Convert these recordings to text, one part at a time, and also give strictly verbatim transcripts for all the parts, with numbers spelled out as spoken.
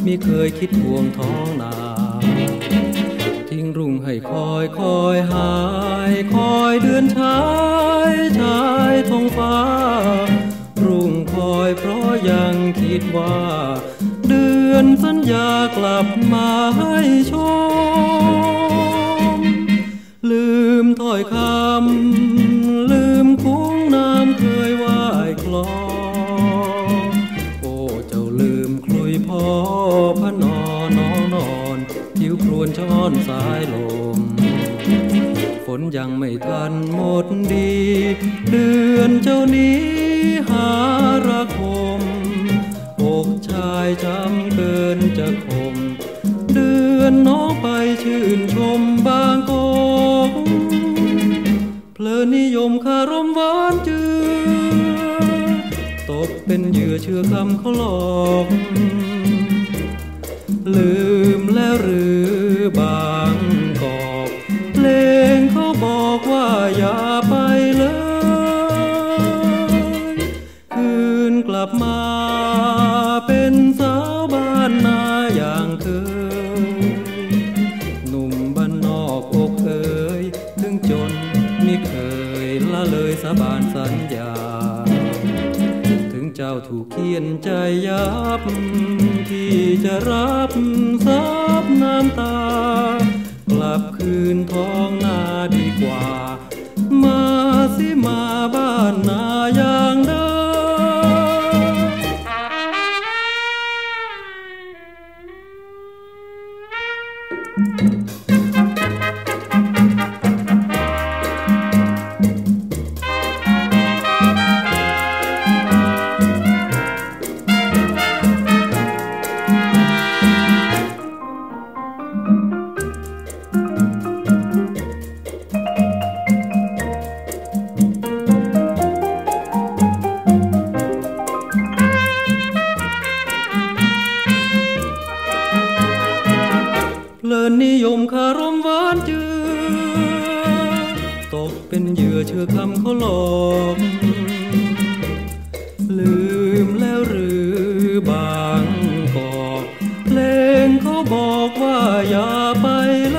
มิเคยคิดห่วงท้องนาทิ้งรุ่งให้คอยคอยหายคอยเดือนชายชายท้องฟ้ารุ่งคอยเพราะยังคิดว่าเดือนสัญญากลับมาให้ชมลืมถ้อยคำลืมคุ้งน้ำเคยว่ายคลอโอ้เจ้าลืมคลุยพ่อพระนอนนอนนอนผิวครวนช้อนสายลมฝนยังไม่ทันหมดดีเดือนเจ้านี้หาระคมอกชายช้ำเกินจะคมเดือนน้องไปชื่นชมบางกอกเพลินนิยมคารมหวานจือตกเป็นเหยื่อเชื่อคำเขาหลอกลืมแล้วหรือบางกอกเพลงเขาบอกว่าอย่าไปเลยคืนกลับมาเป็นสาวบ้านนาอย่างเคยหนุ่มบ้านนอกอกเอ๋ยถึงจนมิเคยละเลยสาบานสัญญาถึงเจ้าถูกเคียนใจยับที่จะรับซับน้ำตากลับคืนท้องนาดีกว่ามาสิมาบ้านนาอย่างเดิมเพลินนิยมคารมหวานจือตกเป็นเหยื่อเชื่อคำเขาหลอกลืมแล้วหรือบางกอกเพลงเขาบอกว่าอย่าไป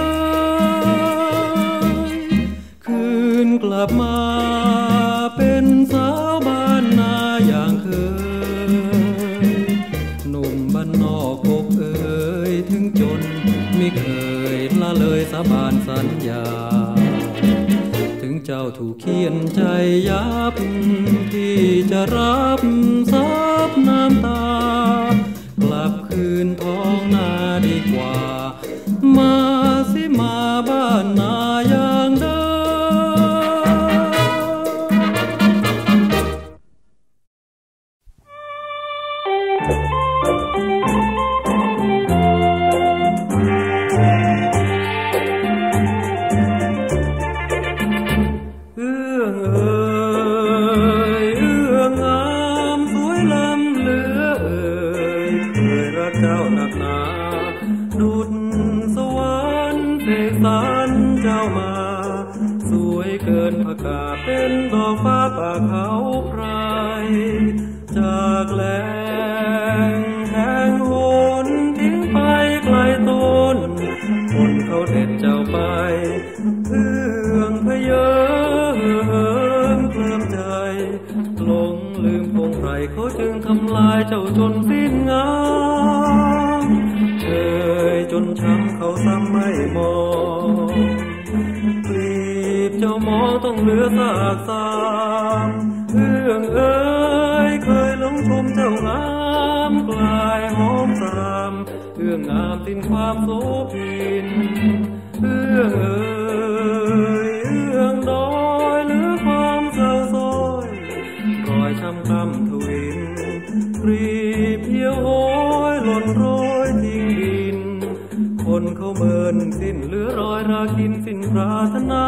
เลยคืนกลับมาเป็นสาวบ้านนาอย่างเคยหนุ่มบ้านนอกอกเอ๋ยถึงจนไม่เคยละเลยสาบานสัญญาถึงเจ้าถูกเคียนใจยับที่จะรับซับน้ำตากลับคืนท้องนาดีกว่ามาสิมาบ้านนาอย่างเดิมเป็นดอกฟ้าป่าเขาไพรจากแหล่งแห่งหนทิ้งไปไกลต้นคนเขาเด็ดเจ้าไปเอื้องพเยอเหิมเคลิ้มใจหลงลืมพงไพรเขาจึงทำลายเจ้าจนสิ้นงามเคยจนช้ำเขาซ้ำไม่มองเจ้ามองต้องเหลือซากซามเอื้องเอ๋ยเคยหลงชมเจ้างามกลายหอมสามเอื้องงามสิ้นความโสภินเอื้องเอ๋ยเอื้องดอยเหลือความเศร้าซ้อยรอยช้ำคำทวินกรีบเพียวโหยหล่นโรยทิ้งดินคนเขาเมินสิ้นเหลือรอยราคินสิ้นปรารถนา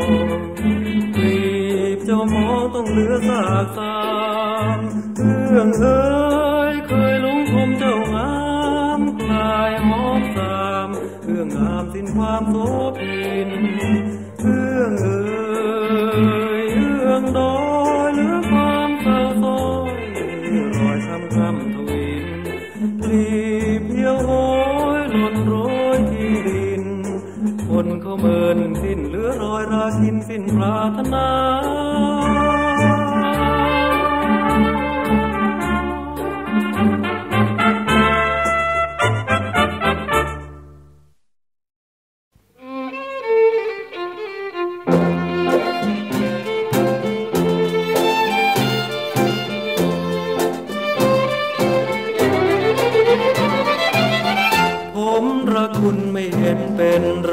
กลีบเจ้ามองต้องเหลือซากสามเอื้องเอ้ยเคยหลงคมเจ้างามกลายหอมสามเอื้องงามสิ้นความโสภินเอื้องเอ้ยเอื้องดอยเหลือความเศร้าซ้อยรอยช้ำคำทวินกลีบเพียวโหยหล่นโรยที่ดินคนเขาเมินสิ้นเหลือรอยราคินสิ้นปรารถนาผมรักคุณไม่เห็นเป็นไร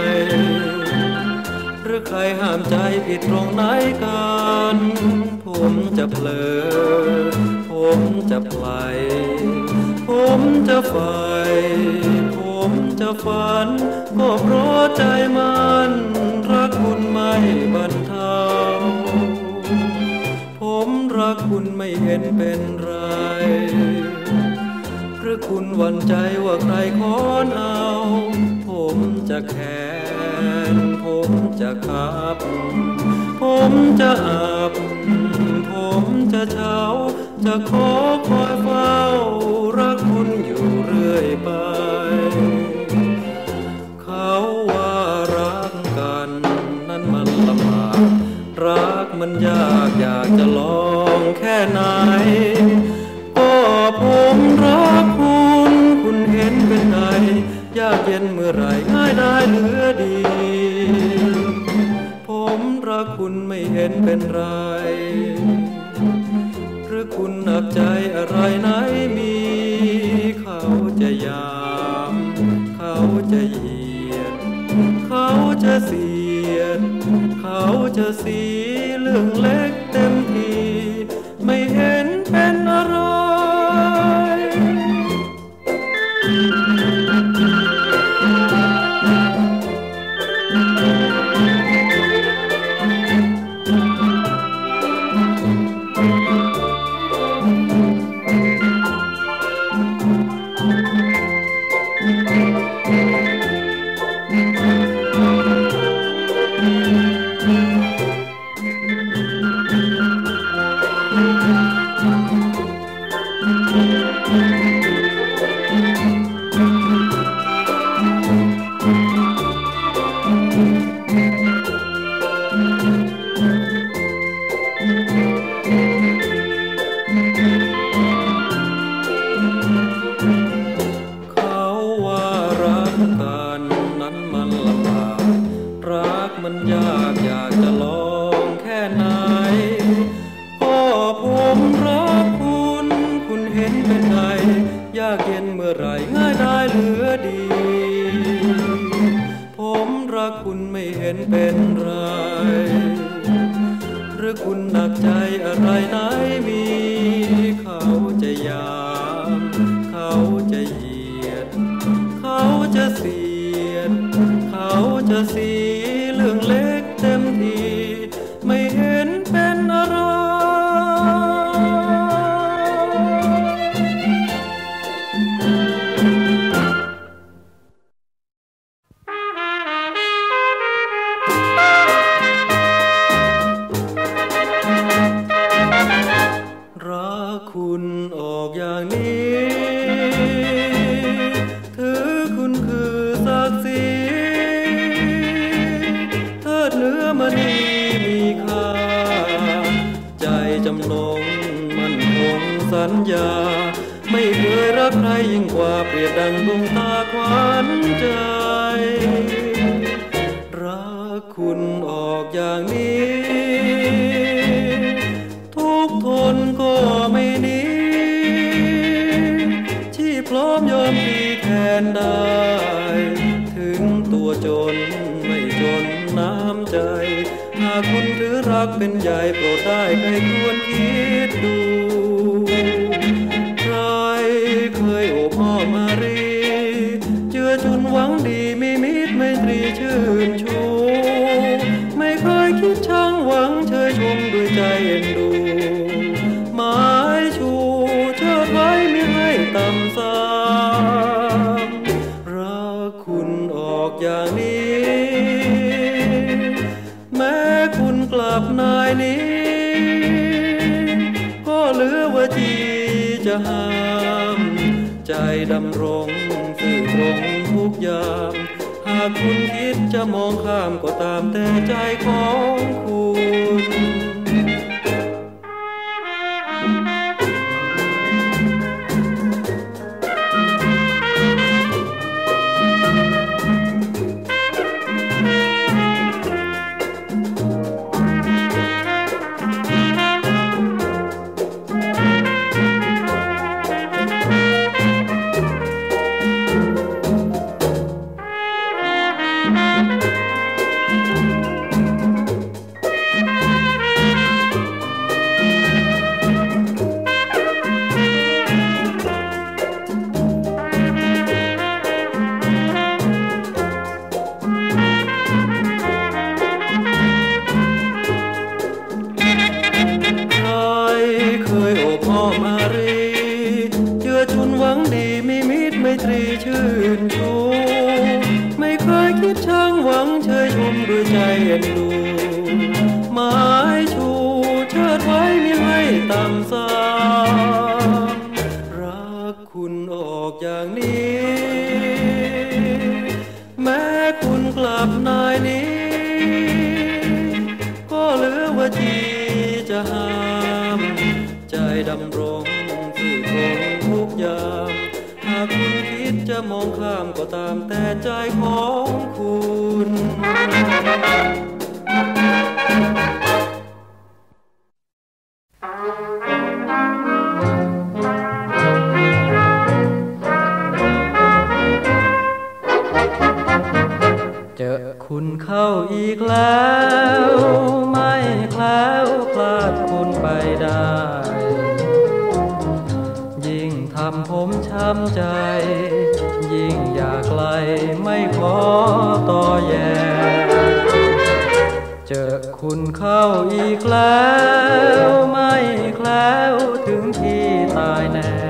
หรือใครห้ามใจผิดตรงไหนกันผมจะเพลอผมจะไพลผมจะใฝ่ผมจะฝันก็เพราะใจมันรักคุณไม่บรรเทาผมรักคุณไม่เห็นเป็นไรหรือคุณหวั่นใจว่าใครขอนเอาผมจะแค้นผมจะขับผมจะอับผมจะเช้าจะขอคอยเฝ้ารักคุณอยู่เรื่อยไปเขาว่ารักกันนั้นมันลำบากรักมันยากอยากจะลองแค่ไหนก็ผมรักคุณคุณเห็นเป็นไงยากเย็นเมื่อไรง่ายได้เหลือดีผมรักคุณไม่เห็นเป็นไรหรือคุณหนักใจอะไรไหนมีเขาจะยามเขาจะเหยียดเขาจะเสียดเขาจะสีเรื่องเล็กเต็มทีไม่เห็นเป็นอะไรเป็นใหญ่โปรดได้ใครควรคิดดูใครเคยโอบอ้อมมารีเจือจุนหวังดีมีมิตรไมตรีชื่นชูไม่เคเอ็นดูหมายชูเชิดไว้ไม่ให้ต่ำสามรักคุณออกอย่างนี้แม้คุณกลับนายนี้ก็เหลือว่าจีจะห้ามใจดำรงซื่อตรงทุกอย่างหากคุณคิดจะมองข้ามก็ตามแต่ใจของคุณชื่นชูไม่เคยคิดช่างหวังเชยชมด้วยใจเอ็นดูหมายชูเชิดไว้ไม่ให้ต่ำสามรักคุณออกอย่างนี้แม้คุณกลับนายนี้ก็เหลือว่าจีจะห้ามใจดำรงซื่อตรงทุกอย่างหากคุณคิดจะมองข้ามก็ตามแต่ใจของคุณเจอคุณเข้าอีกแล้วไม่แคล้วคลาดคุณไปได้ยิ่งทำผมช้ำใจยิ่งอยากไกลไม่ขอต่อแย่เจอคุณเข้าอีกแล้วไม่แคล้วถึงที่ตายแน่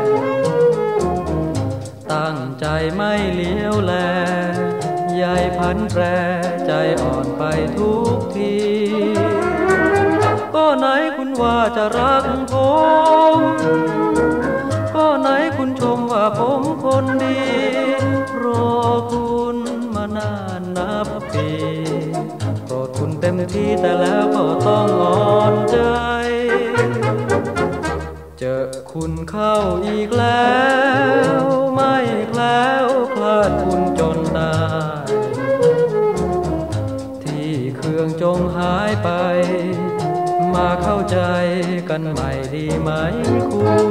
ตั้งใจไม่เลี้ยวแลใยพันแปรใจอ่อนไปทุกทีก็ไหนคุณว่าจะรักผมก็ไหนคุณชมว่าผมคนดีรอคุณมานานนับปีโปรดคุณเต็มที่แต่แล้วก็ต้องอ่อนใจเจอคุณเข้าอีกแล้วไม่แคล้วคลาดคุณจนได้ที่เครื่องจงหายไปมาเข้าใจกันใหม่ดีไหมคุณ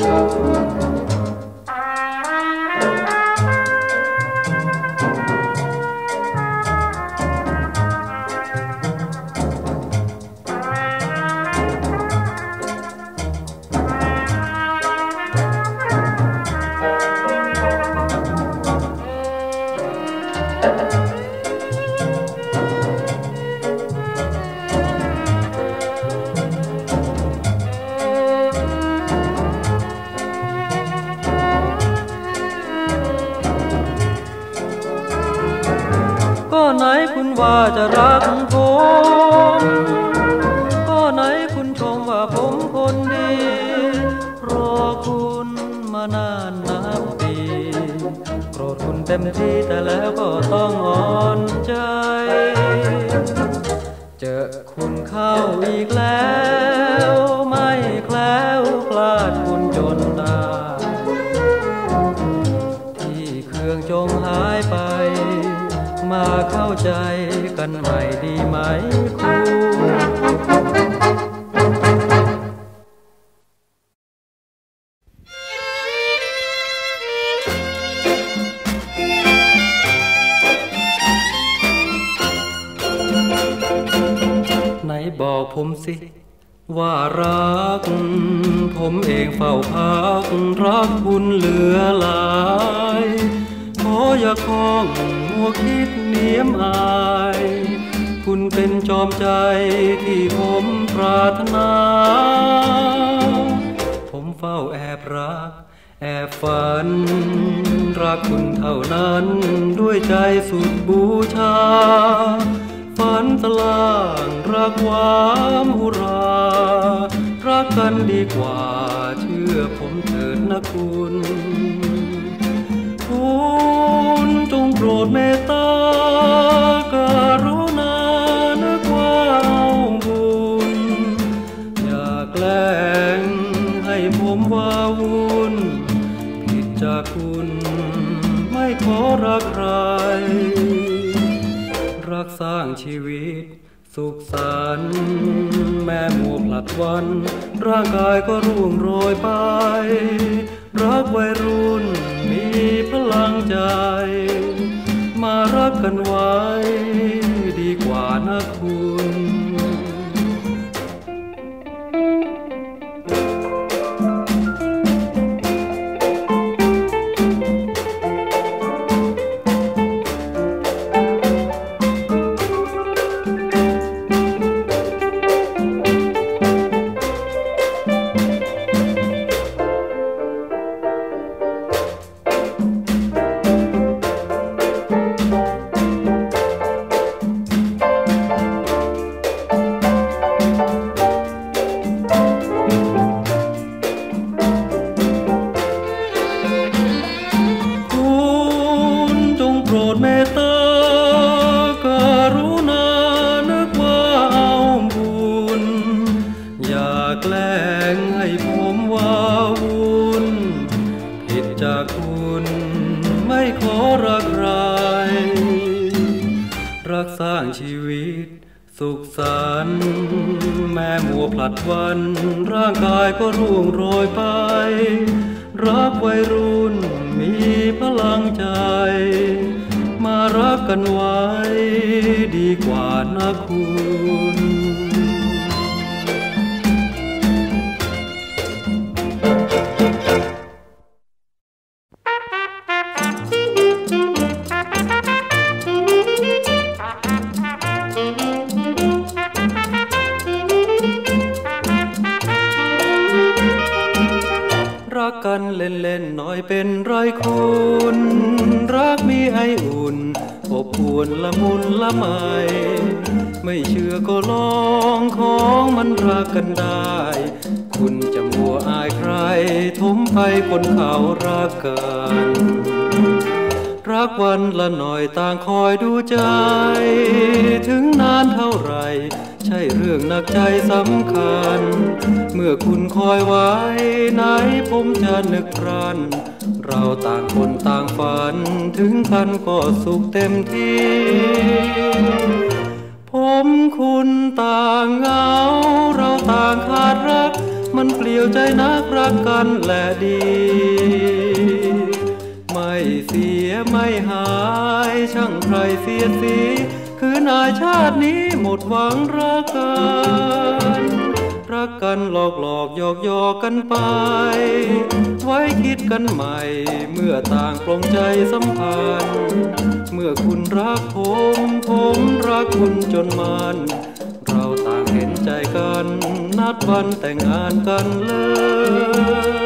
ก็ไหนคุณว่าจะรักผมก็ไหนคุณชมว่าผมคนดีรอคุณมานานนับปีโกรธคุณเต็มที่แต่แล้วก็ต้องอ่อนใจเจอคุณเข้าอีกแล้วไม่แคล้วคลาดคุณจนได้ที่เครื่องจงหายไปมาเข้าใจกันใหม่ดีไหมคุณไหนบอกผมสิว่ารักผมเองเฝ้าพักรักคุณเหลือหลายขออย่าคล้องมัวคิดเนียมอายผคุณเป็นจอมใจที่ผมปรารถนาผมเฝ้าแอบรักแอบฝันรักคุณเท่านั้นด้วยใจสุดบูชาฝันสลางรักหวามหุรารักกันดีกว่าเชื่อผมเถิดนะคุณคุณจงโปรดเมตตากรุณานึกว่าเอาบุญอย่าแกล้งให้ผมว้าวุ่นผิดจากคุณไม่ขอรักใครรักสร้างชีวิตสุขสันต์แม้มัวผลัดวันร่างกายก็ร่วงโรยไปรักวัยรุ่นมีพลังใจมารักกันไว้ดีกว่านะคุณสร้างชีวิตสุขสันต์แม้มัวผลัดวันร่างกายก็ร่วงโรยไปรักวัยรุ่นมีพลังใจมารักกันไว้ดีกว่านะคุณรักกันเล่นๆหน่อยเป็นไรคุณรักมีไออุ่นอบอวลละมุนละไมไม่เชื่อก็ลองของมันรักกันได้คุณจะมัวอายใครทมไปคนเขารักกันรักวันละหน่อยต่างคอยดูใจถึงนานเท่าไรใช่เรื่องหนักใจสำคัญเมื่อคุณคอยไว้ไหนผมจะนึกครันเราต่างคนต่างฝันถึงกันก็สุขเต็มที่ผมคุณต่างเหงาเราต่างขาดรักมันเปลี่ยวใจนักรักกันแหละดีไม่เสียไม่หายช่างใครเสียสีคือนายชาตินี้หมดหวังรักกันรักกันหลอกหลอกหยอกหยอกกันไปไว้คิดกันใหม่เมื่อต่างปลงใจสัมพันธ์เมื่อคุณรักผมผมรักคุณจนมันเราต่างเห็นใจกันนัดวันแต่งงานกันเลย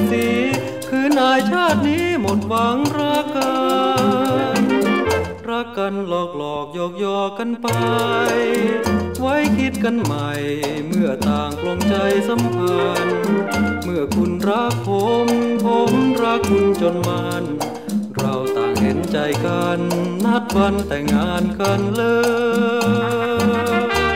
กกันหลอกหลอกหยอกหยอกกันไปไว้คิดกันใหม่เมื่อต่างปลงใจสัมพันธ์เมื่อคุณรักผมผมรักคุณจนมันเราต่างเห็นใจกันนัดวันแต่งงานกันเลย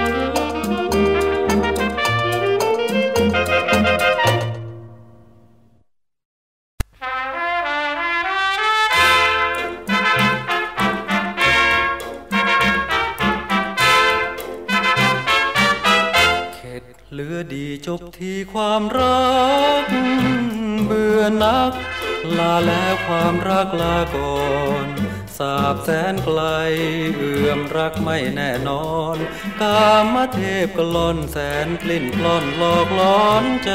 เหลือดีจบที่ความรักเบื่อนักลาแล้วความรักลาก่อนสาบแสนไกลเอื่อมรักไม่แน่นอนกามเทพกล่อนแสนกลิ่นกล่อนหลอกล้อนใจ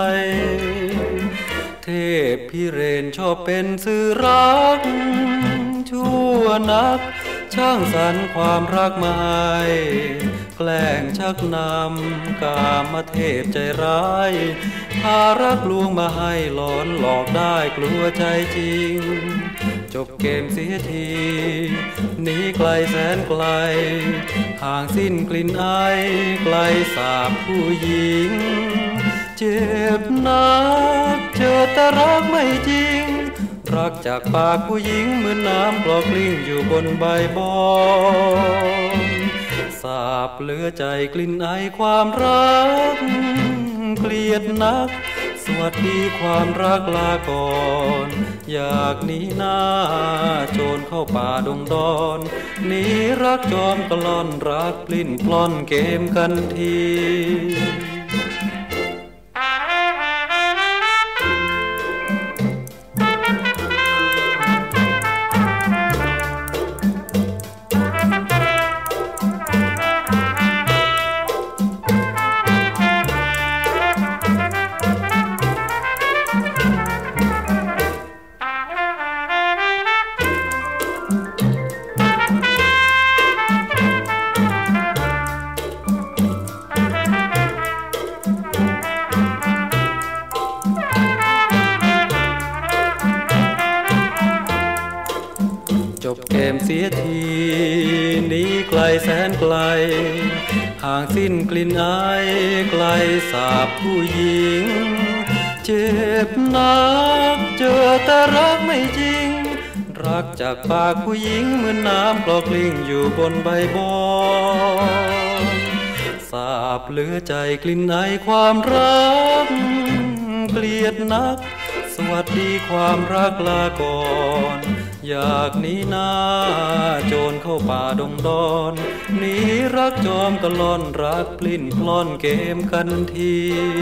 เทพพิเรนชอบเป็นสื่อรักชั่วนักช่างสรรความรักมาให้แกล้งชักนำกามเทพใจร้ายพารักลวงมาให้หลอนหลอกได้กลัวใจจริงจบเกมเสียทีหนีไกลแสนไกลห่างสิ้นกลิ่นไอไกลสาบผู้หญิงเจ็บนักเจอแต่รักไม่จริงรักจากปากผู้หญิงเหมือนน้ำกรอกกลิ้งอยู่บนใบบอนสาบเหลือใจกลิ่นไอความรักเกลียดนักสวัสดีความรักลาก่อนอยากหนีหน้าโจรเข้าป่าดงดอนหนีรักจอมกล่อนรักปลิ้นปล้อนเกมกันทีเกมเสียทีหนีไกลแสนไกลห่างสิ้นกลิ่นไอไกลสาบผู้หญิงเจ็บนักเจอแต่รักไม่จริงรักจากปากผู้หญิงเหมือนน้ำกรอกกลิ้งอยู่บนใบบอนสาบเหลือใจกลิ่นไอความรักเกลียดนักสวัสดีความรักลาก่อนอยากหนีหน้าโจรเข้าป่าดงดอนหนีรักจอมกะล่อนรักปลิ้นปล้อนเกมกันที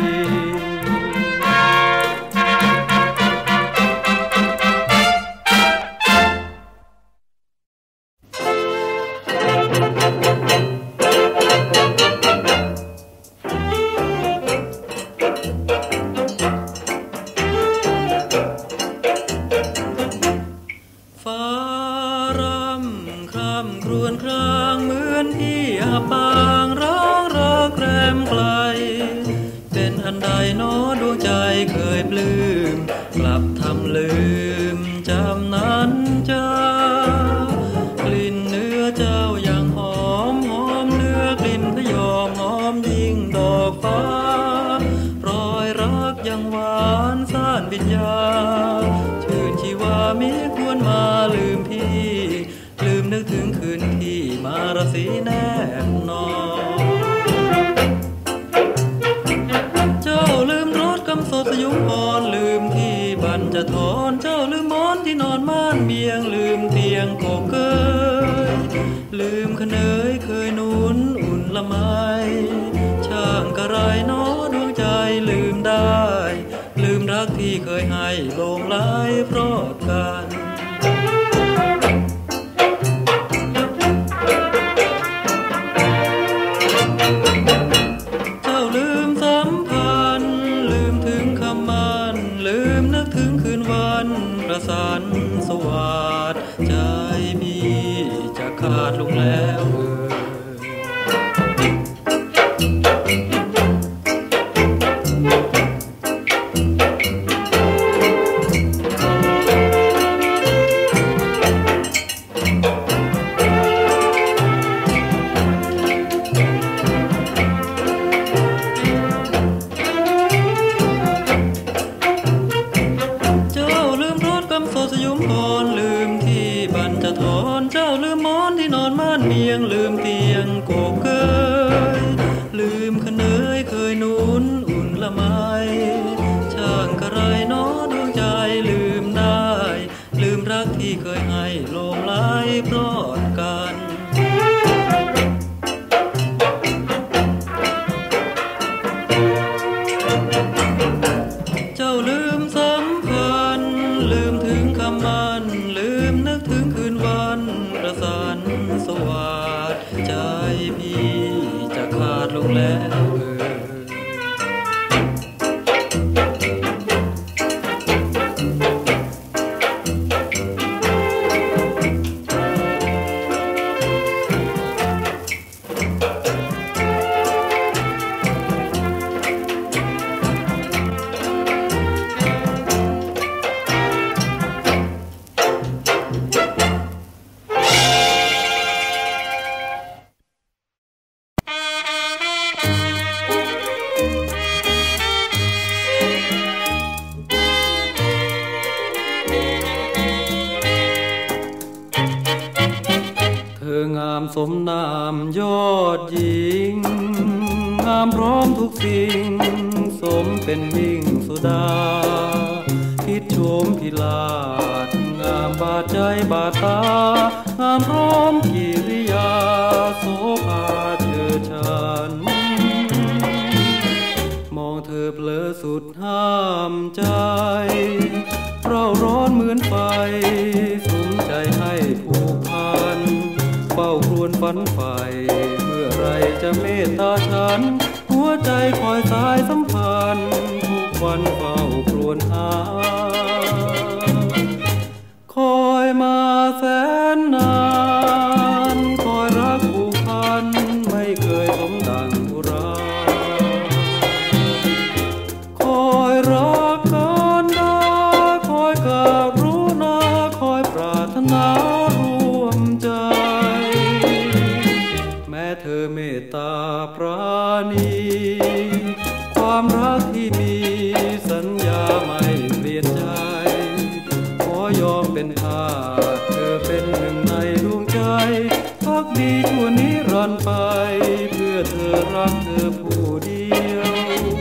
จะถอนเจ้าลืมหมอนที่นอนม่านเบียงลืมเตียงโกเกยลืมขเนยเคยหนุนอุ่นละไมช่างกระไรน้อดวงใจลืมได้ลืมรักที่เคยให้ลงไหลเพราะกันเจ้าลืมสัมพันธ์ลืมถึงคำมันลืมนึกถึงคืนวันประสานสวัสดิ์ใจพี่จะขาดลงแล้วอนที่นอนม่านเมียงลืมเตียงโกกเกยลืมขเนยเคยนุนอุ่นละไมช่างกระไรน้อดวงใจลืมได้ลืมรักที่เคยให้โลมไหลพรอดกันเจ้าลืมสัมพันธ์ลืมถึงคำมันลืมนึกถึงคืนวันประสานสวัสดิ์ใจพี่จะขาดลงแล้วเอ่ยสมนามยอดหญิงงามพร้อมทุกสิ่งสมเป็นมิ่งสุดาคิดชมพิลาศงามบาดใจบาดตางามพร้อมกิริยาโสภาเชิดชันมองเธอเพลอสุดห้ามใจเร่าร้อนเหมือนไฟสุมใจให้ผูกพันเฝ้าครวญฝันใฝ่เมื่อไรจะเมตตาฉันหัวใจคอยสายสัมพันธ์ทุกวันเฝ้าครวญหาคอยมาแสนนานคอยรักผูกพันไม่เคยสมดังอุราคอยรักกันดาคอยการุณาคอยปรารถนาร่วมใจเธอเมตตาปราณีความรักที่มีสัญญาไม่เปลี่ยนใจขอยอมเป็นทาสเธอเป็นหนึ่งในดวงใจพักดีชั่วนิรันดร์ไปเพื่อเธอรักเธอผู้เดียว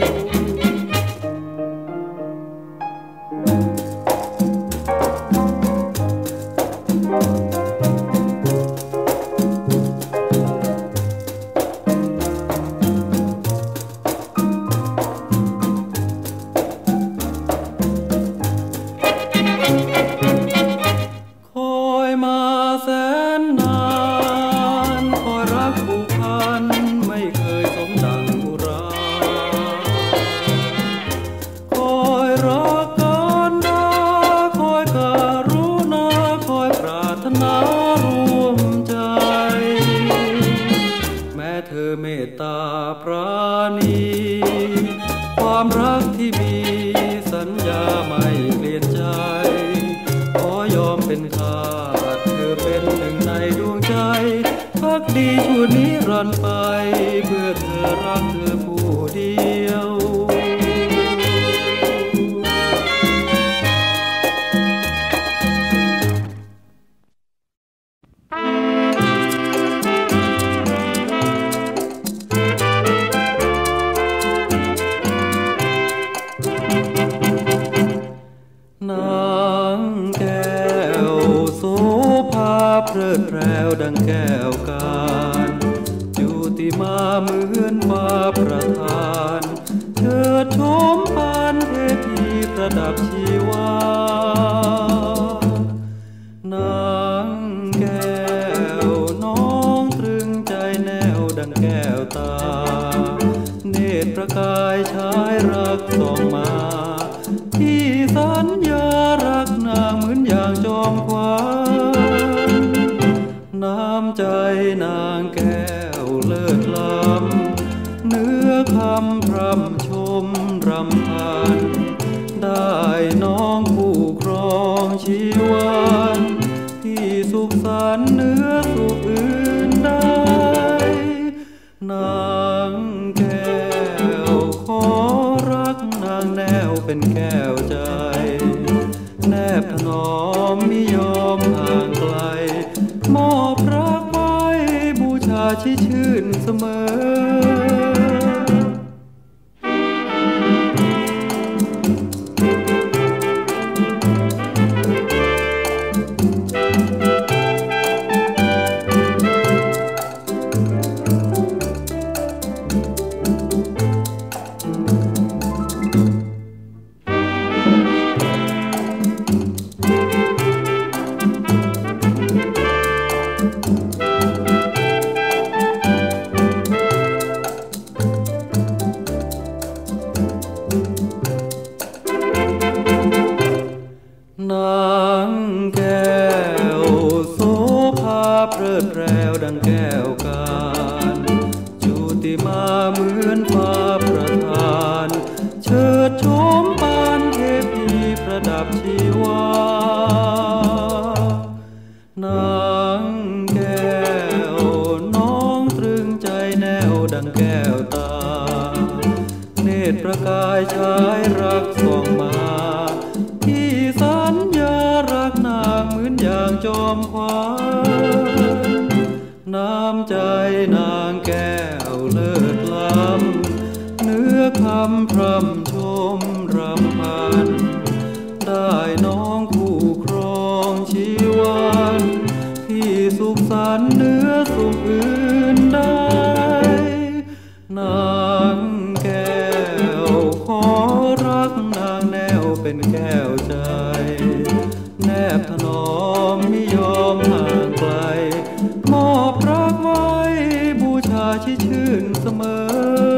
ความรักที่มีสัญญาไม่เปลี่ยนใจขอยอมเป็นทาสเธอเป็นหนึ่งในดวงใจพักดีชั่วนิรันดร์ไปเพื่อเธอรักเธอผู้เดียวเพลิดเพลินดังแก้วการจุติมาเหมือนฟ้าประทานเถิดชมปานเทพีประดับชีวานางแก้วน้องตรึงใจแนวดังแก้วตาเนตรประกายชายรักส่องมาที่สัญญารักนางเหมือนอย่างจอมขวัญน้ำใจนางแก้วเลิศล้ำเนื้อคำพร่ำชมรำพันได้น้องผู้ครองชีวันที่สุขสันต์เนื้อสุขอื่นได้นางแก้วขอรักนางแนวเป็นแก้วใจแนบถนอมมิยอมห่างไกลมอบรักที่ชื่นเสมอนางแก้วโสภาเพลิดเพลวดังแก้วการจุติมาเหมือนฟ้าประทานเชิดโฉมปานเทพีประดับชีวานางแก้วน้องตรึงใจแนวดังแก้วตาเนตรประกายฉายรักส่องมาที่สัญญารักนางเหมือนอย่างจอมขวานน้ำใจนางแก้วเลิศล้ำเนื้อคำพร่ำชมรำพันได้น้องคู่ครองชีวันที่สุขสันต์เนื้อสุขอื่นได้นางแก้วขอรักนางแนวเป็นแก้วใจแนบถนอมมิยอมห่างไกลมอบรักไว้บูชาที่ชื่นเสมอ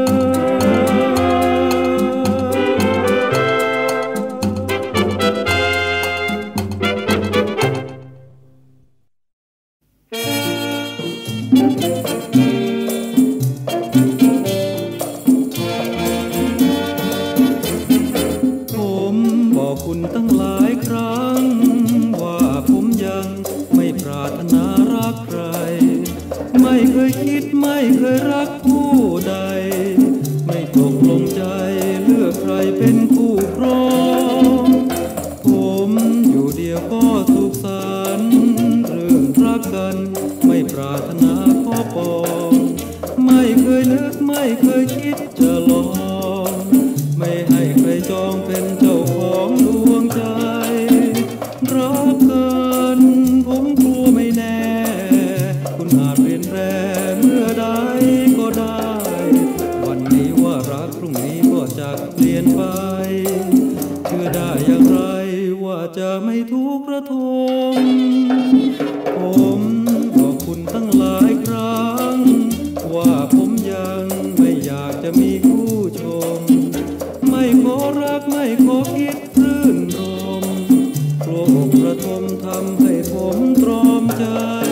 ผมบอกคุณตั้งหลายครั้งว่าผมยังไม่ปรารถนารักใครไม่เคยคิดไม่เคยรักผู้ใดไม่ตกลงใจเลือกใครเป็นคู่ครองผมอยู่เดียวก็สุขสันต์เรื่องรักกันไม่ปรารถนาขอปองไม่เคยนึกไม่เคยคิดจะลองไม่ให้ใครจองเป็นเจ้าของดวงใจรักกันผมกลัวไม่แน่คุณอาจเปลี่ยนแปลงเมื่อใดก็ได้วันนี้ว่ารักพรุ่งนี้ก็จะเปลี่ยนไปเชื่อได้อย่างไรว่าจะไม่ทุกข์ระทมผมบอกคุณตั้งหลายครั้งว่าผมยังไม่อยากจะมีคู่ชมไม่ขอรักไม่ขอคิดรื่นรมกลัวอกระทมทำให้ผมตรอมใจ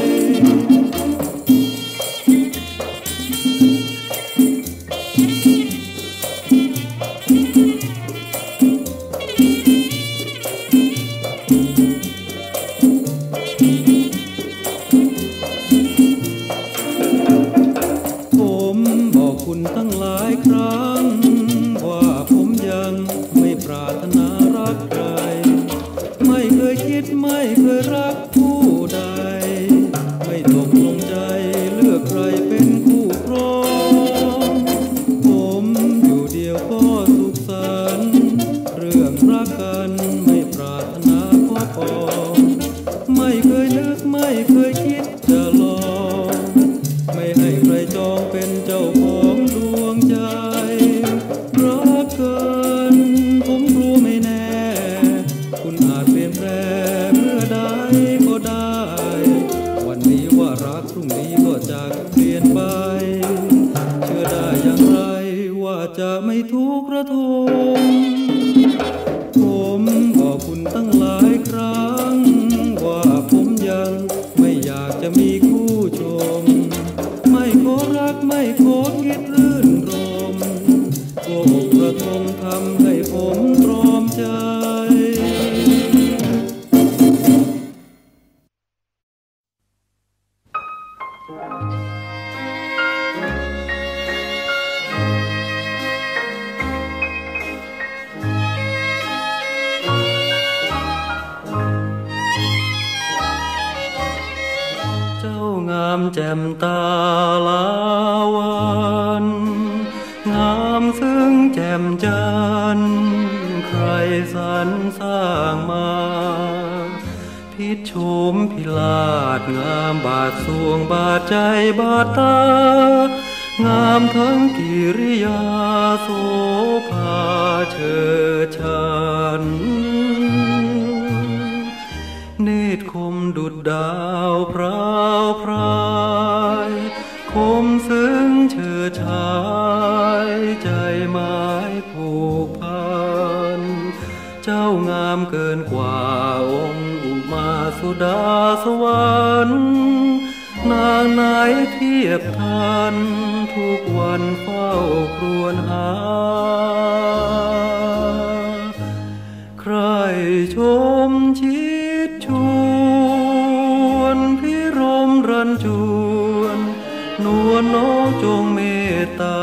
ผมบอกคุณตั้งหลายครั้งว่าผมยังไม่ปรารถนารักใครไม่เคยคิดไม่เคยรักผู้ใดไม่ตกลงใจเลือกใครเป็นคู่ครองผมอยู่เดียวก็สุขสันต์เรื่องรักกันไม่ปรารถนาขอปองไม่เคยนึกไม่เคยคิดจะลองไม่ให้ใครจองเป็นเจ้าของดวงใจรักกันผมกลัวไม่แน่คุณอาจเปลี่ยนแปลงเมื่อใดก็ได้วันนี้ว่ารักพรุ่งนี้ก็จะเปลี่ยนไปเชื่อได้อย่างไรว่าจะไม่ทุกข์ระทมผมบอกคุณตั้งหลายครั้งว่าผมยังไม่อยากจะมีคู่ชมไม่ขอรักไม่ขอคิดรื่นรมโกหกกระทงทำให้ผมตรอมใจเจ้างามามแจ่มตาลาวันงามซึ่งแจ่มจันทร์ใครสรรสร้างมาพิชมพิลาศงามบาดสวงบาดใจบาดตางามทั้งกิริยาโสภาเชิดชันเนตรคมดุจดาวพราวพรายคมซึ้งเชิดชายใจไม้ผูกพันเจ้างามเกินกว่าองค์อุมาสุดาสวรรค์นางไหนเทียบทันทุกวันเฝ้าครวญหาใครชมชิดชวนพิรมรันจวนนวลน้องจงเมตตา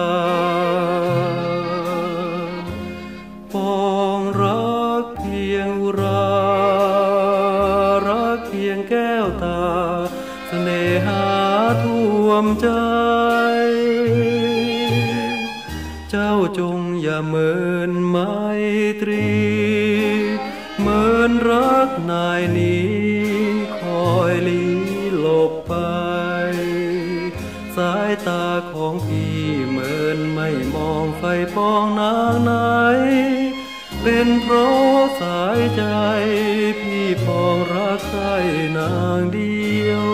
ปองรักเพียงอุรารักเพียงแก้วตาเสน่หาท่วมใจเจ้าจงอย่าเมินไมตรีเมินรักนายนี้คอยลี้หลบไปสายตาของพี่เมินไม่มองไฟปองนางไหนเป็นเพราะสายใจพี่ปองรักใครนางเดียว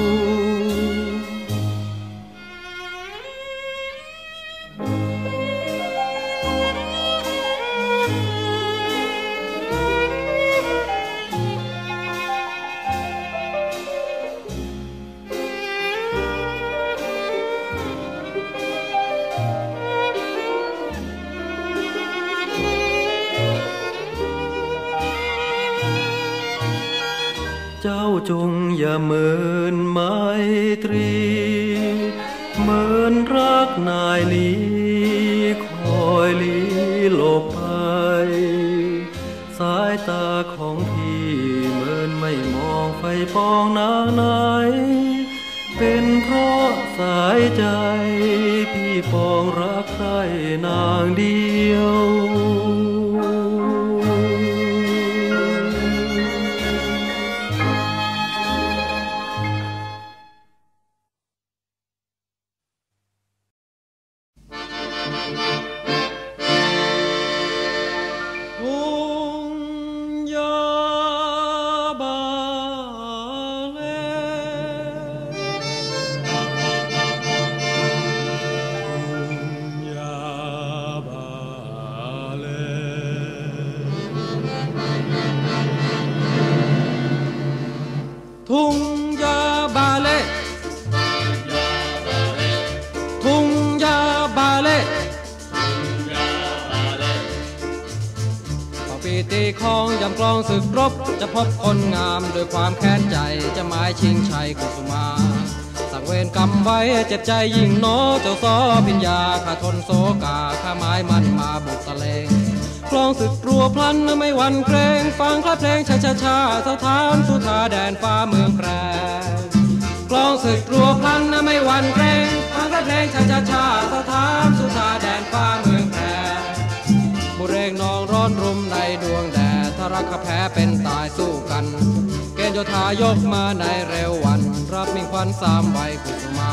เจ้าจงอย่าเมินไมตรีเมินรักนายนี้คอยลี้หลบไปสายตาของพี่เมินไม่มองไฟปองนางไหนเป็นเพราะสายใจพี่ปองรักใครนางเดียวทุ่งยาบาเล่ทุ่งยาบาเล่พอปีตีคองยำกลองศึกรบจะพบคนงามด้วยความแค้นใจจะหมายชิงชัยกุสุมาสั่งเวรกรรมไว้เจ็บใจยิ่งโนเจ้าซอพิญญาข้าทนโศกาข้าไม้มันมาบุกตะเลงคลองศึกรัวพลันไม่หวั่นเกรงฟังคล้ายเพลงช้าช้าช้าสถานสุธาแดนฟ้าเมืองแพร่คลองศึกรัวพลันไม่หวั่นเกรงฟังคล้ายเพลงช้าช้าช้าสถานสุธาแดนฟ้าเมืองแพร่บุเรงนองร้อนรุมในดวงแดดถ้ารักแพ้เป็นตายสู้กันเกณฑ์โยธายกมาในเร็ววันรับมิ่งควันสามใบกุสุมา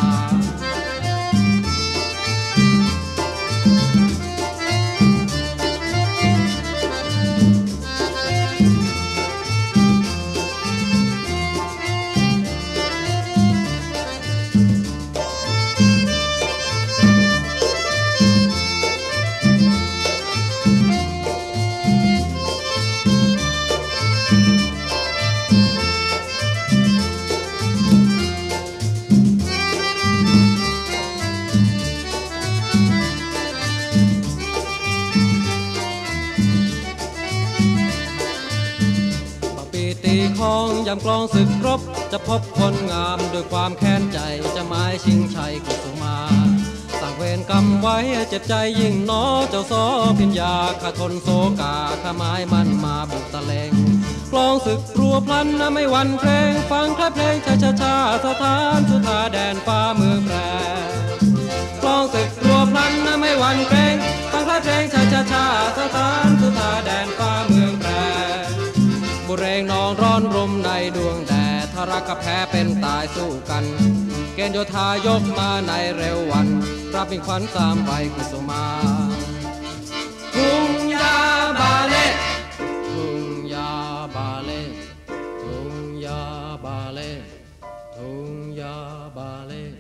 ยำกลองศึกรบจะพบคนงามด้วยความแค้นใจจะหมายชิงชัยกุสุมาสั่งเวรกรรมไว้เจ็บใจยิ่งน้อเจ้าซอพิญญาข้าทนโศกาข้าไม้มันมาบุกตะเลงคกลองศึกรัวพลันนะไม่หวั่นเกรงฟังคล้ายเพลงช้าช้าช้าสถานสุธาแดนฟ้าเมืองแพร่กลองศึกรัวพลันนะไม่หวั่นเกรงฟังคล้ายเพลงช้าช้าช้าสถานสุธาแดนฟ้าเมืองแพร่บุเรงนองร้อนรมในดวงแดดทารักกับแพ้เป็นตายสู้กันเกณฑ์โยธายกมาในเร็ววันรับมิ่งขวัญสามใบกุสุมาทุ่งยาบาเล่ทุ่งยาบาเล่ทุ่งยาบาเล่ทุ่งยาบาเล่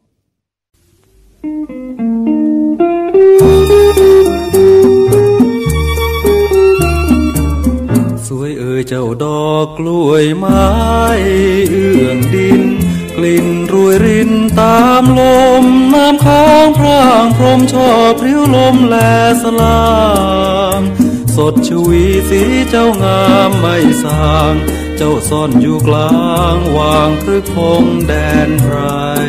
สวยเอ่ยเจ้าดอกกล้วยไม้เอื้องดินกลิ่นรวยรินตามลมน้ำค้างพร่างพรมชอบพริ้วลมแลสลางสดชวีสีเจ้างามไม่สางเจ้าซ่อนอยู่กลางวางพฤกพงแดนไพร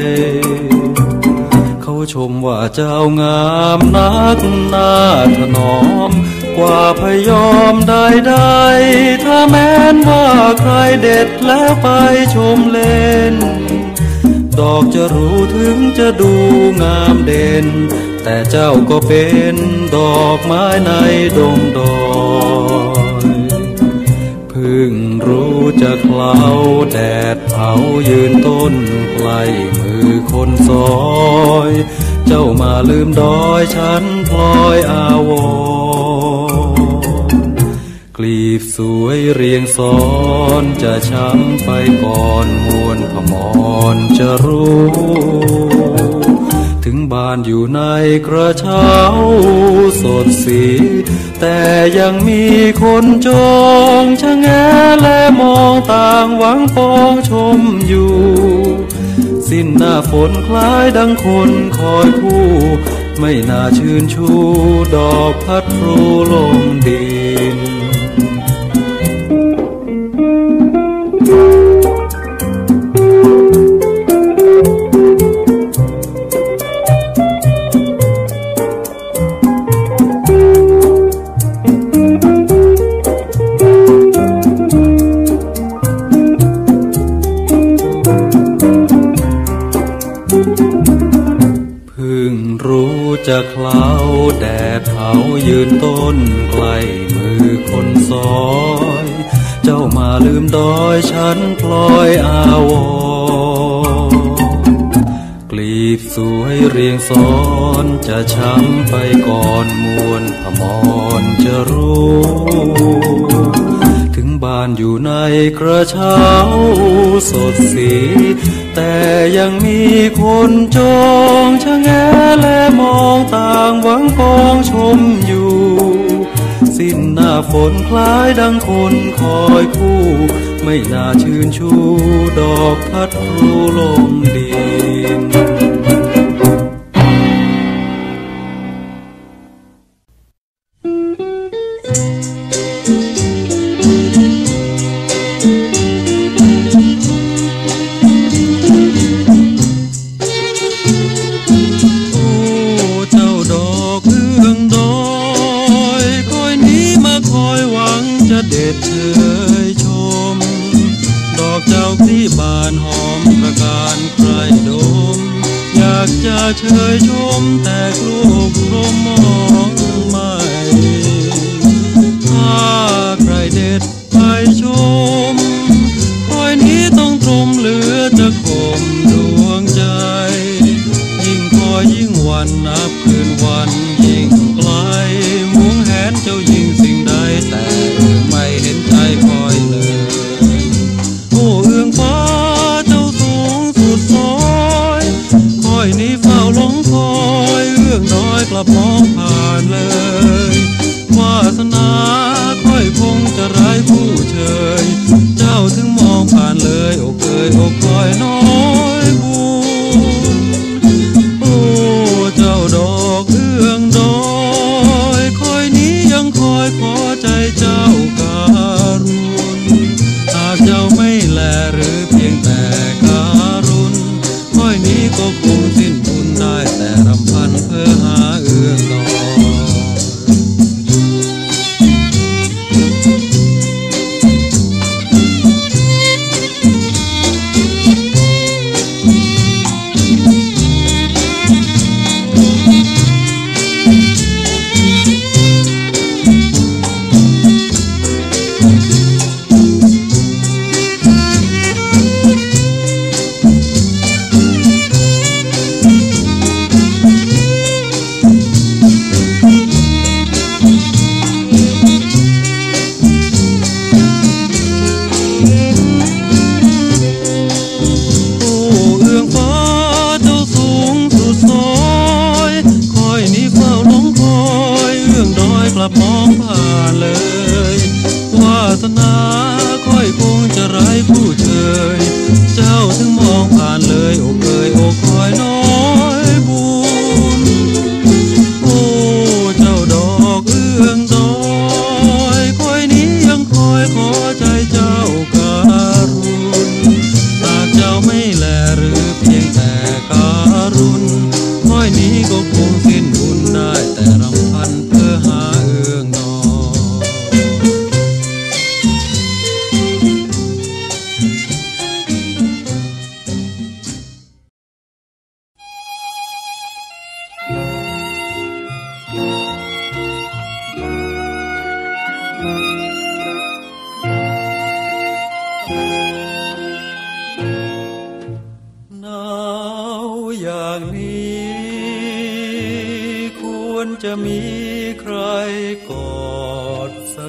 เขาชมว่าเจ้างามนักนาถนอมกว่าพยอมได้ได้ถ้าแม้นว่าใครเด็ดแล้วไปชมเล่นดอกจะรู้ถึงจะดูงามเด่นแต่เจ้าก็เป็นดอกไม้ในดงดอยเพิ่งรู้จะเคล้าแดดเผายืนต้นไกลมือคนซอยเจ้ามาลืมดอยฉันพลอยอาวรกลีบสวยเรียงซ้อนจะช้ำไปก่อนมวลพมรจะรู้ถึงบ้านอยู่ในกระเช้าสดสีแต่ยังมีคนจองชะแงและมองต่างหวังปองชมอยู่สิ้นหน้าฝนคล้ายดังคนคอยคู่ไม่น่าชื่นชูดอกพัดพลูลงดินจะเคล้าแดดเผายืนต้นไกลมือคนซอยเจ้ามาลืมดอยฉันพลอยอาวรกลีบสวยเรียงซ้อนจะช้ำไปก่อนมวลพมรจะรู้ถึงบ้านอยู่ในกระเช้าสดสีแต่ยังมีคนจองชะแงและมองต่างหวังปองชมอยู่สิ้นหน้าฝนคล้ายดังคนคอยคู่ไม่น่าชื่นชูดอกพัดพลูลงดินเชยชมดอกเจ้าที่บานหอมประการใครดมอยากจะเชยชมแต่กลูกลมมองไม่ถ้าใครเด็ดไปชมคอยนี้ต้องตรมเหลือจะข่มดวงใจยิ่งคอยยิ่งวันนับคืนวันยิ่งไกลหวงแหนเจ้ายิ่งสิ่งใดแต่ไม่เห็นใจคอยเลยโอ้เอื้องฟ้าเจ้าสูงสุดซอยคอยนี้เฝ้าหลงคอยเอื้องน้อยกลับมองผ่านเลยวาสนาค่อยคงจะไร้ผู้เชยเจ้าถึงมองผ่านเลยอกเอ่ยอกคอยน้อยบุญโอ้เจ้าดอกเอื้องดอยคอยนี้ยังคอยขอใจเจ้าการุณหากเจ้าไม่แลหรือเพียงแต่การุณค่อยนี้ก็คงสิ้นบุญได้แต่รำพันเพื่อหาเอื้องดอยอย่างนี้ควรจะมีใครกอดสัก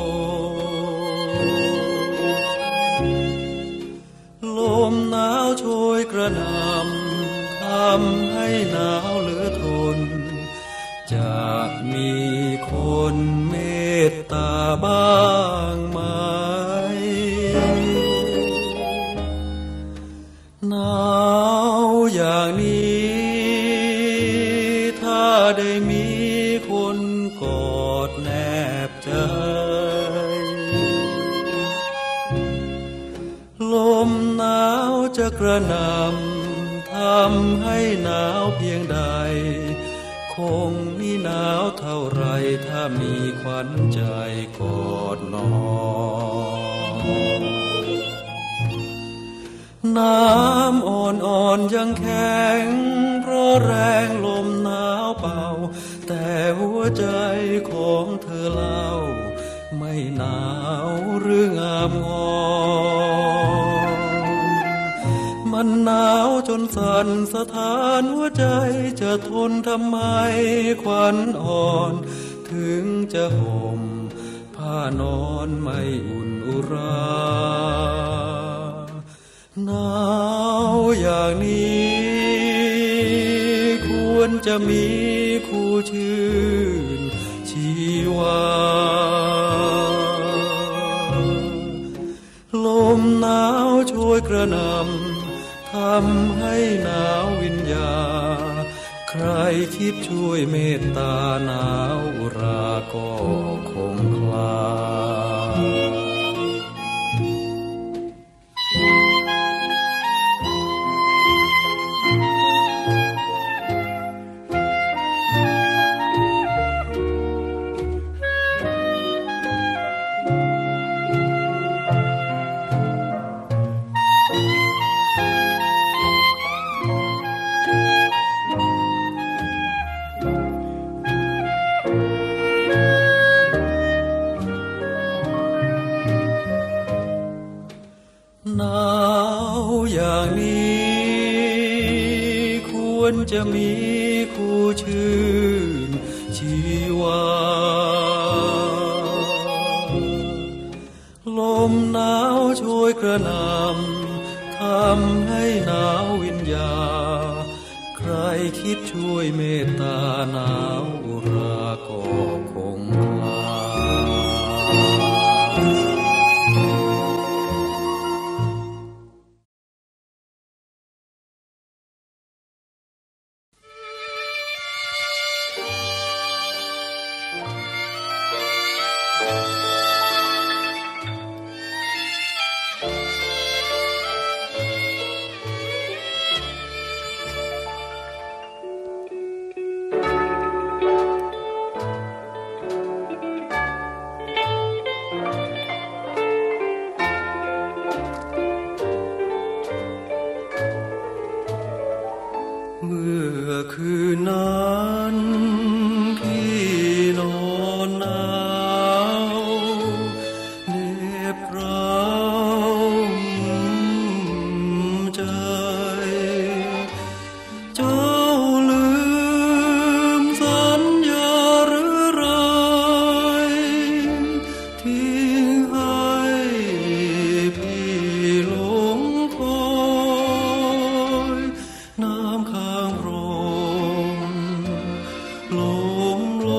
คนลมหนาวโชยกระหน่ำทำให้หนาวเหลือทนจะมีคนเมตตาบ้างไหมหนาวอย่างนี้ถ้าได้มีคนกอดแนบใจลมหนาวจะกระหน่ำทำให้หนาวเพียงใดคงมีหนาวเท่าไรถ้ามีขวัญใจกอดนอนน้ำอ่อนๆยังแข็งเพราะแรงลมหนาวเป่าแต่หัวใจของเธอเล่าไม่หนาวหรืองามงอนมันหนาวจนสั่นสะท้านหัวใจจะทนทำไมขวัญอ่อนถึงจะห่มผ้านอนไม่อุ่นอุราหนาวอย่างนี้ควรจะมีคู่ชื่นชีวาลมหนาวโชยกระหน่ำทำให้หนาววิญญาใครคิดช่วยเมตตาหนาวอุราก็คงคลาหนาวอย่างนี้ควรจะมีคู่ชื่นชีวาลมหนาวโชยกระหน่ำทำให้หนาววิญญาใครคิดช่วยเมตตาหนาวอุราก็คงคลาเมื่อคืนนั้นพี่นอนหนาวเหน็บร้าวใจเจ้าลืมสัญญาหรือไรทิ้งให้พี่หลงคอยน้ำค้างรมลมล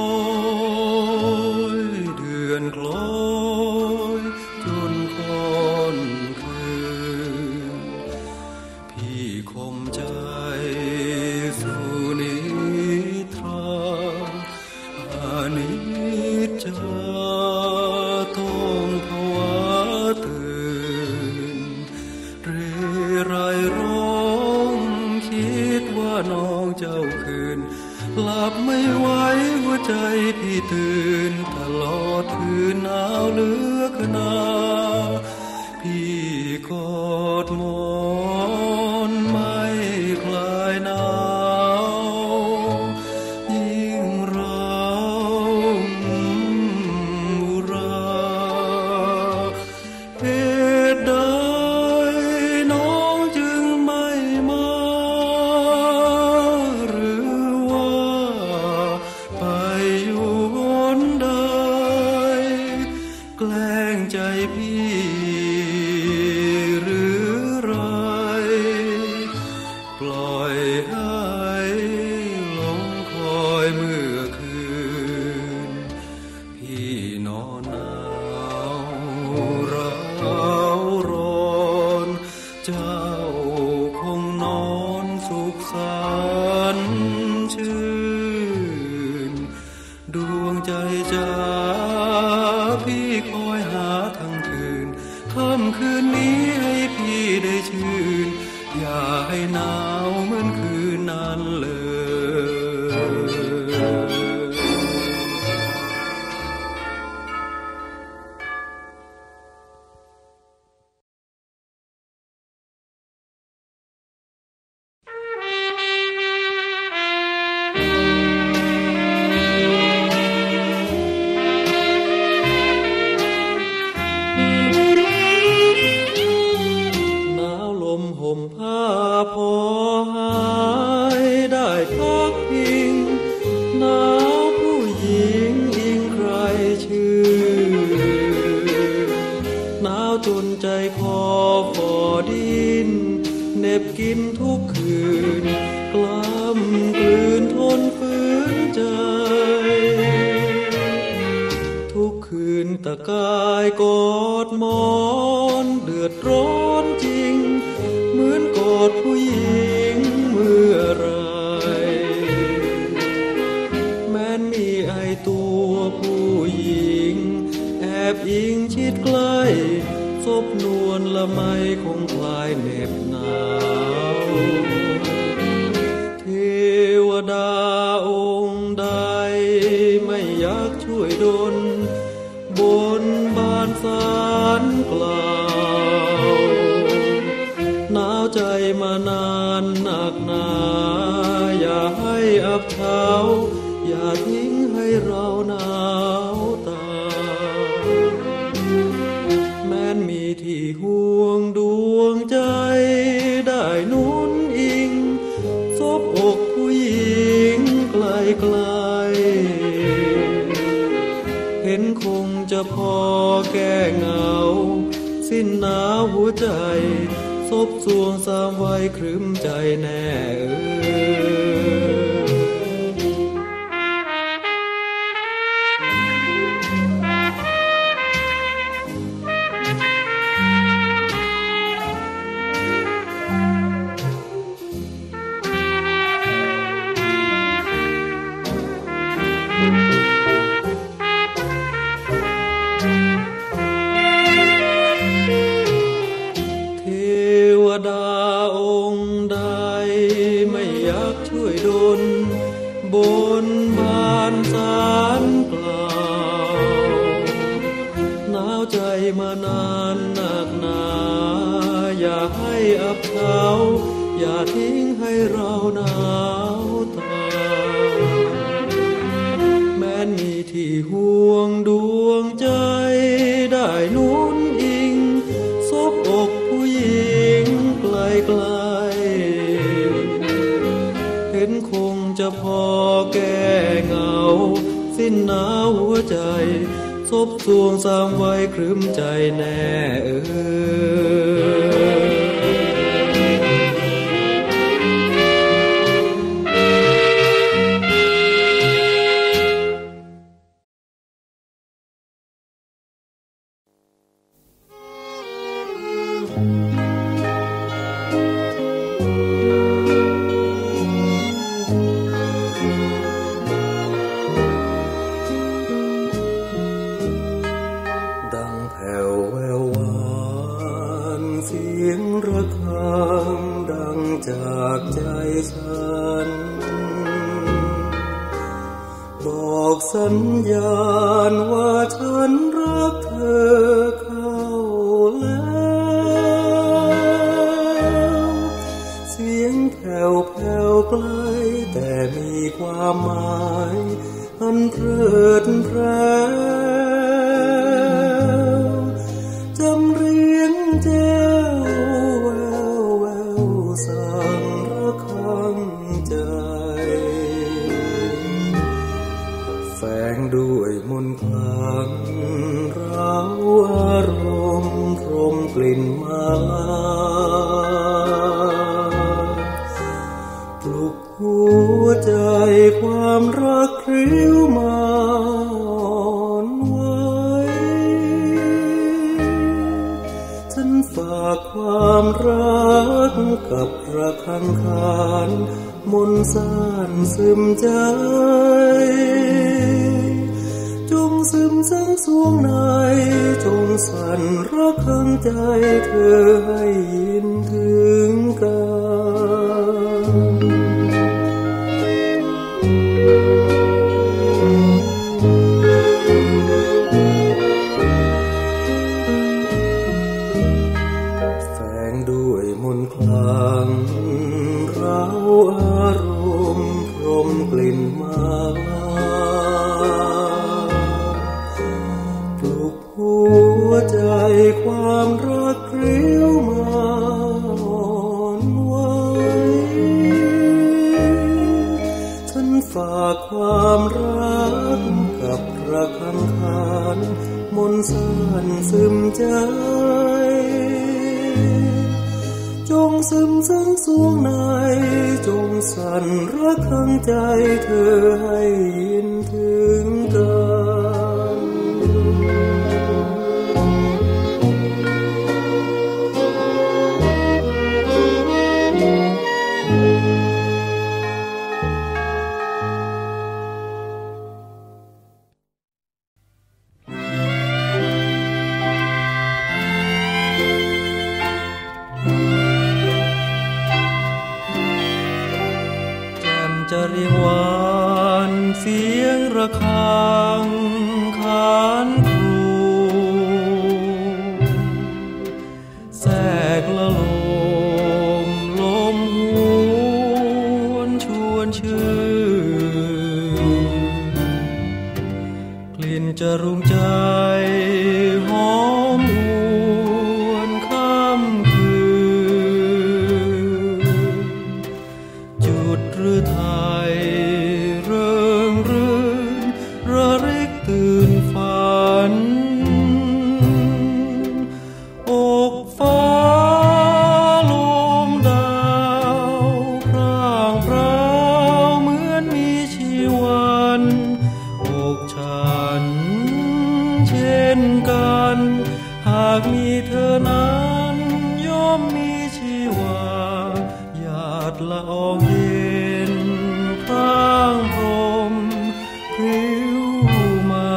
อยเดือนคล้อยจนค่อนคืนพี่คมใจสู่นิทราอานิจจาต้องภาวะตื่นเร่ไรร้องคิดว่าน้องเจ้าคืนหลับไม่ไหวหัวใจพี่ตื่นตลอดคืนหนาวเหลือขนาพี่กอดหมอนไม่คลายหนาวยิ่งร้าวอุราเหตุใดน้องจึงไม่มาอยให้หลงคอยเมื่อคืนพี่นอนหนาวร้าวร้อนเจ้าคงนอนสุขสันต์ชื่นดวงใจจ้าพี่คอยหาทั้งคืนค่ำคืนนี้ให้พี่ได้ชื่นอย่าให้หนาวเหมือนคืนนั้นเลยพอหายได้พักพิงหนาวผู้หญิงอิงใครชื่อหนาวจนใจคอฟอดินเหน็บกินทุกคืนกล้ำกลืนทนฝืนใจทุกคืนตะกายกอดหมอนเดือดร้อนจริงเหมือนกอดผู้หญิงเมื่อไรแม้นมีไอตัวผู้หญิงแอบอิงชิดใกล้ซบนวลละไมคงคลายเหน็บหนาวเทวดาองค์ใดไม่อยากช่วยดลบนบานสารกล่าวหนาวใจมานานหนักหนาอย่าให้อับเฉาอย่าทิ้งให้เราหนาวตายแม้นมีที่ห่วงดวงใจได้นุนอิงซบอกผู้หญิงไกลไกลเห็นคงจะพอแก้เหงาสิ้นหนาวหัวใจซบสวงสามไว้ครึ้มใจแน่เอ่บนบานสารกล่าวหนาวใจมานานหนักหนาอย่าให้อับเฉาอย่าทิ้งให้เราหนาวตายแม้นมีที่ห่วงดวงใจได้นุนอิงซบอกผู้หญิงไกลไกลเห็นคงจะพอแก้เหงาสิ้นหนาวหัวใจซบสวงสามไว้ครึ้มใจแน่เอ่ย จากใจฉันบอกสัญญาณว่าฉันรักเธอเข้าแล้วเสียงแผ่วแผ่วไกลแต่มีความหมายอันเพลิดเพลินจำเรียงแจ้วแววแววสั่งระฆังใจแฝงด้วยมนต์คลังเราอารมณ์พรมกลิ่นมาปลุกหัวใจความรักคริ้วมาอ่อนไหวฉันฝากความรักกับระฆังคารมนต์ซ่านซึมใจจงซึมซังสวงในจงสั่นระฆังใจเธอให้ยินถึงกันแฝงด้วยมนต์คลังเราอารมณ์พรมกลิ่นมาลาปลุกหัวใจความรักคริ้วมาอ่อนไหวฉันฝากความรักกับระฆังคารมนต์ซ่านซึมใจจงซึมซังสวงในจงสั่นระฆังใจเธอให้ยินถึงกันจะเรียงหวานเสียงระฆังขานครูแทรกละลมลมหวนชวนชื่นกลิ่นจะรุงใจหอมหวนค่ำคืนจุดหรือไทยเริงรื่นระริกตื่นฝันอกฟ้าลมดาวพร่างพราวเหมือนมีชีวันอกฉันเช่นกันหากมีเธอนั้นย่อมมีชีวาหยาดละอองเย็นข้างพรมพริ้วมา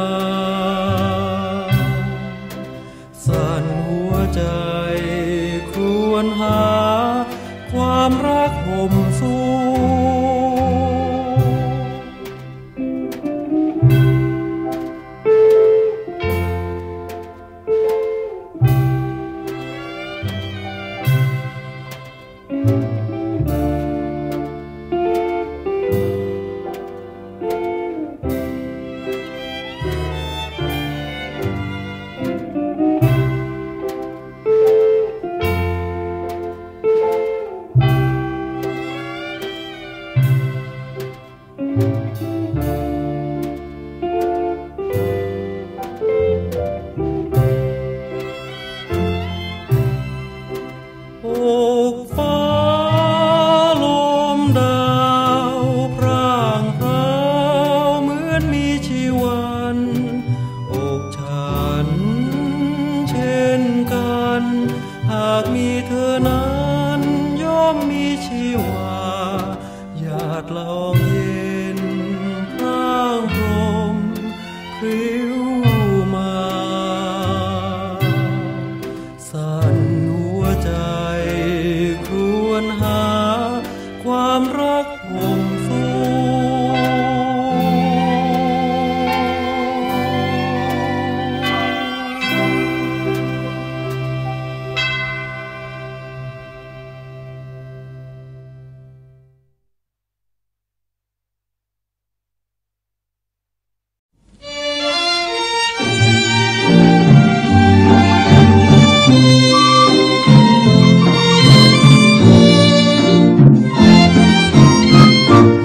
สั่นหัวใจครวญหาความรักห่มสู้ Thank you.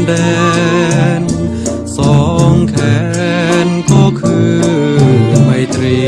แดนสองแขนก็คือไมตรี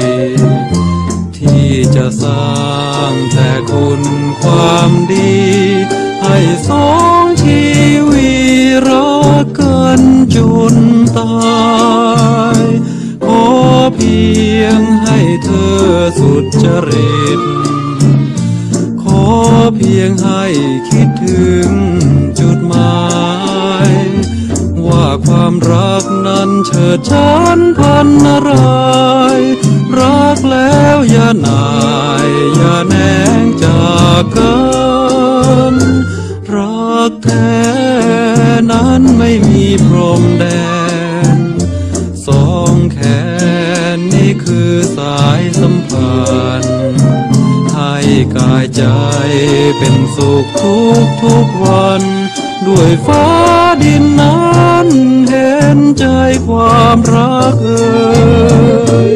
ที่จะสร้างแต่คุณความดีให้สองชีวิตรักกันจนตายขอเพียงให้เธอสุจริตขอเพียงให้คิดถึงจุดหมายว่าความรักนั้นเฉิดฉานพันนารายรักแล้วอย่านายอย่าแหนงจากกันรักแท้นั้นไม่มีพรมแดนสองแขนนี่คือสายสัมพันธ์ให้กายใจเป็นสุขทุกทุกวันด้วยฟ้าดินนั้นเห็นใจความรักเอ่ย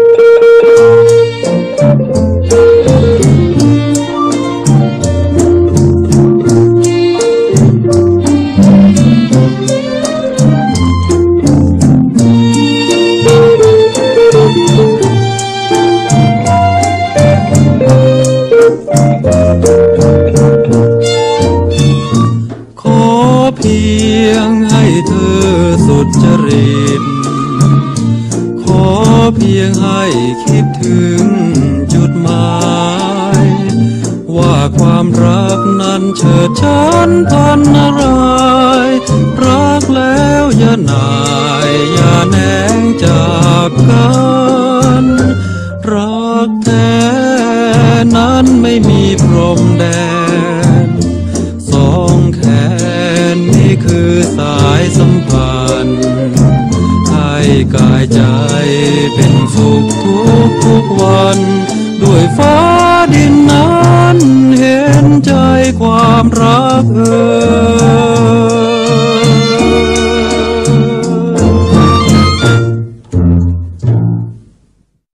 ขอเพียงให้เธอสุจริตขอเพียงให้คิดถึงจุดหมายว่าความรักนั้นเฉิดฉานพันนารายรักแล้วอย่านายอย่าแหนงจากกันรักแท้นั้นไม่มีพรมแดนสองแขนนี่คือสายสัมพันธ์ให้กายใจเป็นสุขทุกทุกวันด้วยฟ้า